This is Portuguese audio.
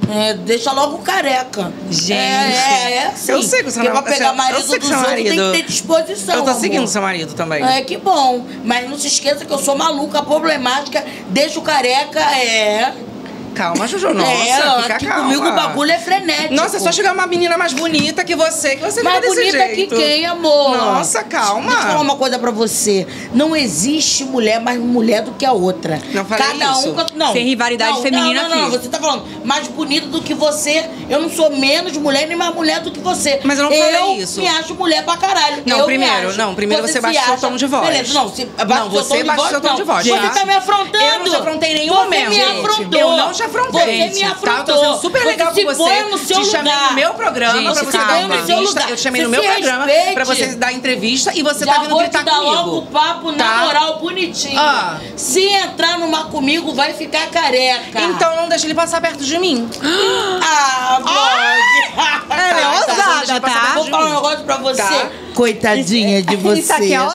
Deixa logo careca. Gente. Assim. Eu sei que você não... Porque pra pegar marido dos outros tem que ter disposição, Eu tô amor. seguindo seu marido também. Que bom. Mas não se esqueça que eu sou maluca, problemática, deixo careca, Calma, Juju, nossa, fica aqui calma. Comigo o bagulho é frenético. Nossa, é só chegar uma menina mais bonita que você fica desse mais bonita jeito. que quem, amor? Nossa, calma. Deixa eu falar uma coisa pra você. Não existe mulher mais mulher do que a outra. Não falei isso. Não. Sem rivalidade feminina aqui. Não, você tá falando mais bonita do que você. Eu não sou menos mulher nem mais mulher do que você. Mas eu não falei isso. Eu me acho mulher pra caralho. Não, primeiro você baixou o tom de voz. Beleza, não, você baixou o tom de voz. Você tá me afrontando. Eu não te afrontei em nenhum momento. Você me afrontou. Eu não te afrontei. Você me afrontou. Tá? Eu tô sendo super legal com você. Te chamei no meu programa pra você dar entrevista. Eu te chamei no meu programa pra você dar entrevista e você tá vindo gritar comigo. Já vou te dar logo o papo na moral bonitinho. Se entrar numa comigo, vai ficar careca. Então não deixa ele passar perto de mim. Blog! Ela é ousada, tá? Vou falar um negócio pra você. Coitadinha de você. Isso aqui é